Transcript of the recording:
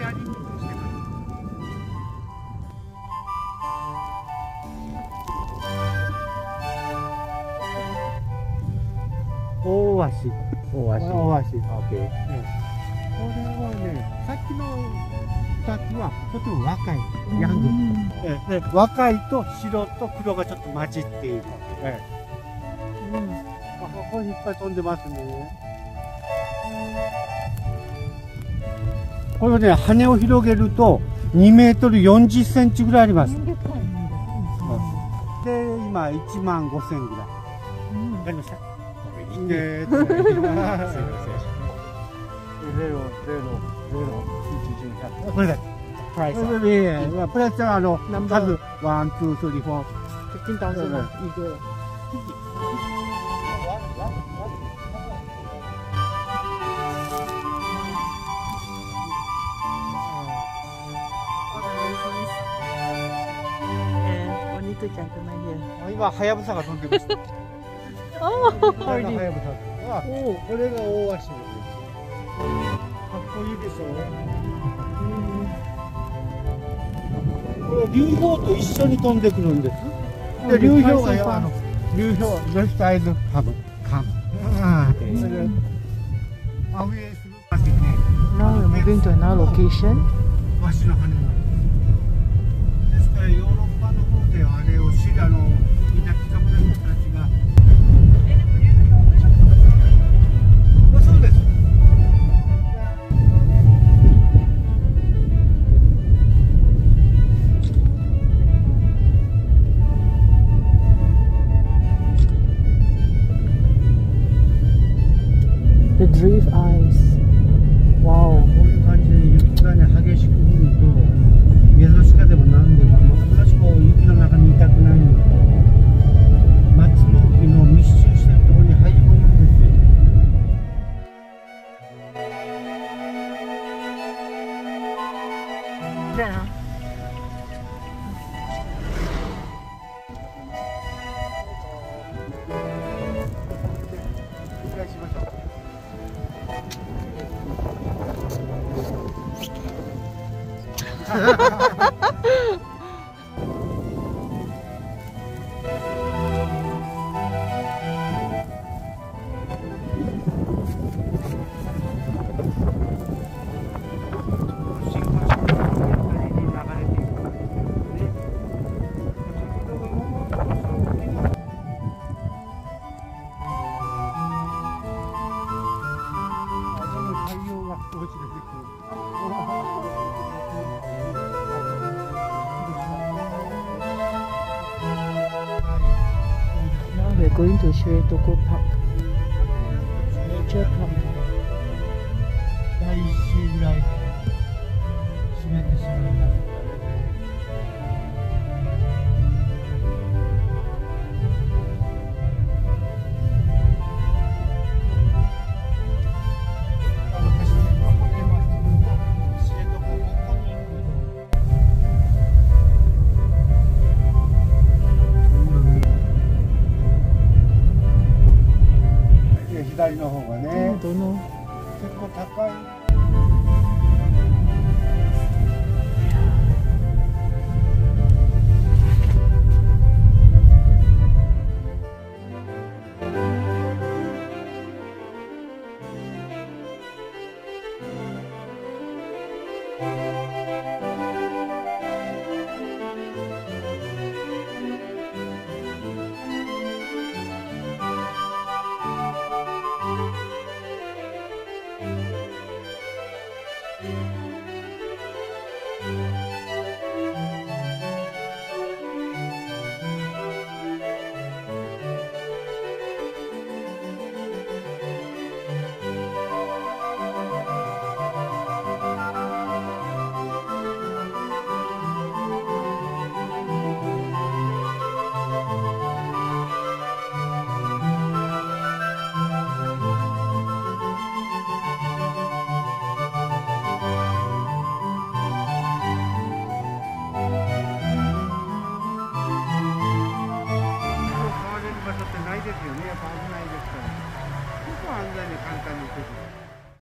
アリングしてます。大足。 大足。 大足。 OK。 これはね、さっきの2つはとても若い、ヤング。で、若いと白と黒がちょっと混じっている。ここにいっぱい飛んでますね。これね、羽を広げると2メートル40センチぐらいあります。で、今1万5千ぐらい。わかりました。すいません。これだ。プライス。プライスは数、1、2、3、4。15,000一个。今、はやぶさが飛んでました。これがはやぶさ。これが大足です。かっこいいでしょ。これ流氷と一緒に飛んでくるんです。で、流氷が流氷、レフトアイズハム。それで、アウェイするわけね。 Now we're moving to another location. わしの羽なんです。ですからヨーロッパの方ではあれをみんな貴族の人たちが。そうです。 The drift ice. Wow. こういう感じで雪がね激しく降ると、エゾシカでもなんでも私も雪の中にいたくないので、松の木の密集してるところに入り込むんですよ。繰り返しましょう。 We're going to Shiretoko Park. Nature Park. 第1週ぐらいで閉めてしまいます。左の方がね、結構高い。 うん。